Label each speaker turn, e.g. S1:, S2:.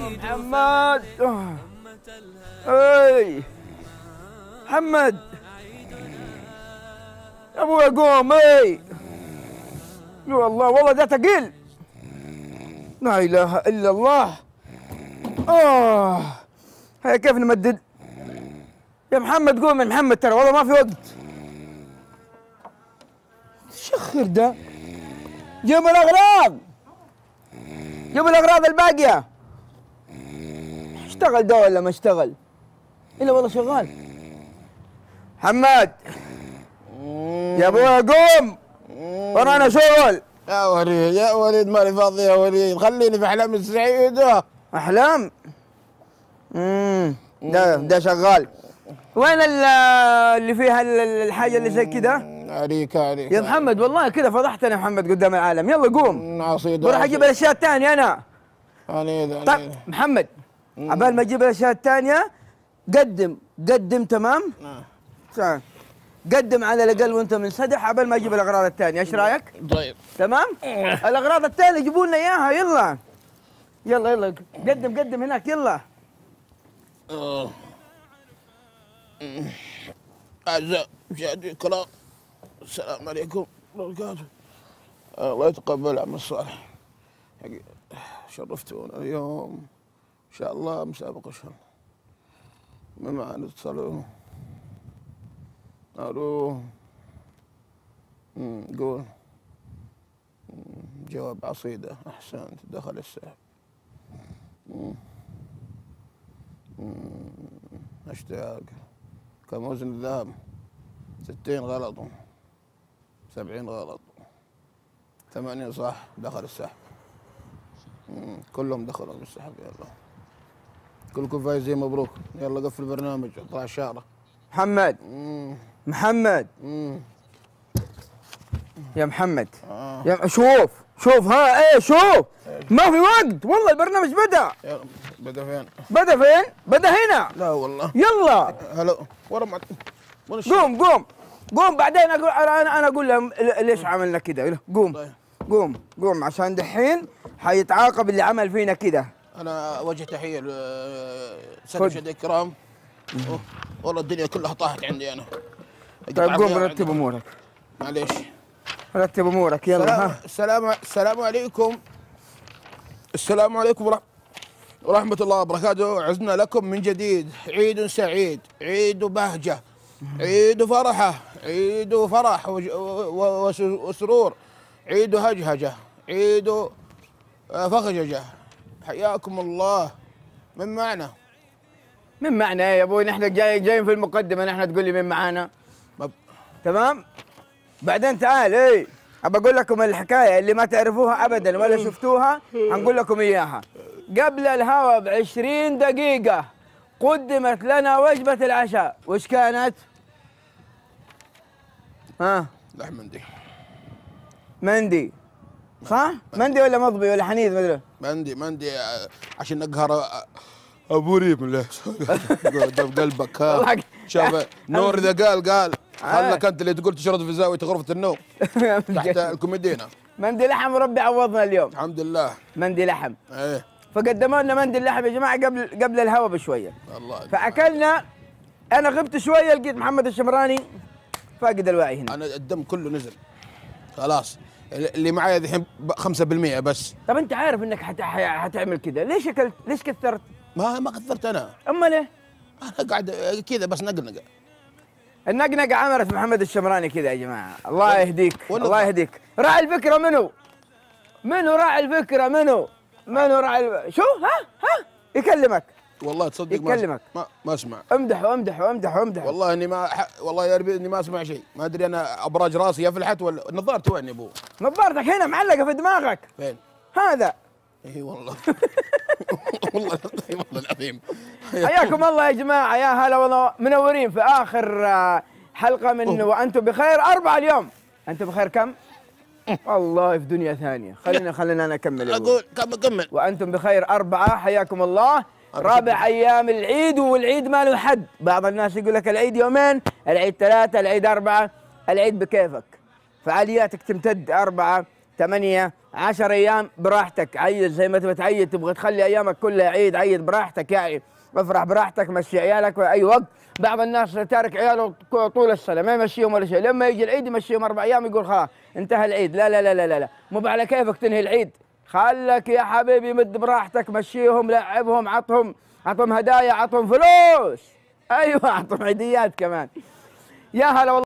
S1: محمد. اي محمد يا ابوي قوم. اي والله والله ده ثقيل. لا اله الا الله. هي كيف نمدد يا محمد؟ قوم يا محمد، ترى والله ما في وقت. شخر ده. جيبوا الاغراض، جيبوا الاغراض الباقيه. اشتغل ده ولا ما اشتغل؟ الا والله شغال. محمد يا ابوي قوم، ورانا شغل.
S2: يا وليد يا وليد مالي فاضي يا وليد، خليني في احلام السعيده.
S1: احلام؟ ده شغال. وين اللي فيها الحاجه اللي زي كده؟
S2: عليك
S1: يا محمد والله كده فضحتنا يا محمد قدام العالم. يلا قوم، بروح اجيب الاشياء الثانيه انا. طيب محمد عبال ما اجيب الاشياء الثانيه قدم تمام؟ قدم على الاقل وانت منسدح عبال ما اجيب الاغراض الثانيه. ايش رايك؟
S2: طيب
S1: تمام؟ الاغراض الثانيه جيبوا لنا اياها. يلا يلا يلا قدم هناك. يلا
S2: أعزائي مشاهدي الكرام، السلام عليكم ورحمة الله وبركاته. الله يتقبل العمل الصالح. شرفتونا اليوم إن شاء الله. مسابقة إن شاء الله. من معنا اتصلوا. ألو. قول. جواب عصيدة. أحسنت. دخل السحب. اشتاق. كم وزن الذهب؟ 60 غلط، 70 غلط، 8 صح. دخل السحب. كلهم دخلوا بالسحب. يلا كلكم فايزين، مبروك. يلا قفل البرنامج، اطلع الشارع.
S1: محمد محمد يا محمد يا شوف ها. ايه شوف، ما في وقت والله. البرنامج بدأ.
S2: بدأ فين؟
S1: بدأ فين؟ بدأ هنا.
S2: لا والله.
S1: يلا
S2: هلا ورا
S1: قوم بعدين انا اقول لهم ليش عملنا كذا. قوم
S2: طيب.
S1: قوم عشان دحين حيتعاقب اللي عمل فينا كذا.
S2: انا وجه تحيه للساده المشاهدين الكرام. والله الدنيا كلها طاحت عندي انا.
S1: طيب قوم رتب امورك.
S2: معليش
S1: رتب امورك. يلا
S2: السلام عليكم. السلام عليكم ورحمة الله وبركاته. عزنا لكم من جديد. عيد سعيد، عيد بهجة، عيد فرحة، عيد فرح وسرور، عيد هجهجة، عيد فخججة. حياكم الله. من معنا
S1: يا ابوي؟ نحن جايين في المقدمة، نحن تقول لي من معانا؟ تمام. بعدين تعال. ايه ابى اقول لكم الحكايه اللي ما تعرفوها ابدا ولا شفتوها، هنقول لكم اياها. قبل الهوا ب20 دقيقه قدمت لنا وجبه العشاء. وش كانت؟
S2: لحم
S1: مندي صح؟ مندي ولا مضبي ولا حنيذ؟
S2: مندي عشان نقهر ابو ريم. له قلبك. شاف نور اذا قال خلك انت اللي تقول تشرد في زاويه غرفه النوم تحت الكوميدينا.
S1: مندي لحم وربي عوضنا اليوم.
S2: الحمد لله.
S1: مندي لحم.
S2: ايه.
S1: فقدموا لنا مندي اللحم يا جماعه قبل الهوا بشويه.
S2: الله.
S1: فاكلنا. انا غبت شويه، لقيت محمد الشمراني فاقد الوعي هنا.
S2: انا الدم كله نزل خلاص. اللي معايا الحين 5% بس.
S1: طب انت عارف انك حتعمل كذا، ليش اكلت؟ ليش كثرت؟
S2: ما كثرت انا.
S1: امال ايه؟
S2: انا قاعد كذا بس نقنقه.
S1: النقنقه عملت محمد الشمراني كذا يا جماعه. الله يهديك الله يهديك. راعي الفكره منو راعي الفكره؟ منو راعي شو؟ ها يكلمك
S2: والله تصدق
S1: يكلمك.
S2: ما اسمع.
S1: امدح.
S2: والله اني والله يا ربي اني ما اسمع شيء. ما ادري انا ابراج راسي يا فلحت ولا نظارتي وين يا ابو؟
S1: نظارتك هنا معلقه في دماغك.
S2: فين؟
S1: هذا.
S2: اي والله. والله العظيم.
S1: حياكم الله يا جماعه. يا هلا والله، منورين في اخر حلقه من وانتم بخير 4 اليوم. انتم بخير كم؟ والله في دنيا ثانيه. خلينا انا اكمل.
S2: اقول كمل.
S1: وانتم بخير 4. حياكم الله. رابع ايام العيد، والعيد ما له حد. بعض الناس يقول لك العيد يومين، العيد 3، العيد 4. العيد بكيفك. فعالياتك تمتد 4، 8، 10 ايام براحتك، عيد زي ما تبغى تعيد، تبغى تخلي ايامك كلها عيد عيد براحتك يعني، افرح براحتك، مشي عيالك في اي وقت. بعض الناس تارك عياله طول السنه ما يمشيهم ولا شيء، لما يجي العيد يمشيهم 4 ايام يقول خلاص انتهى العيد. لا لا لا لا لا, لا. مو على كيفك تنهي العيد، خلك يا حبيبي مد براحتك، مشيهم، لعبهم، عطهم هدايا، عطهم فلوس، ايوه عطهم عيديات كمان. يا هلا والله.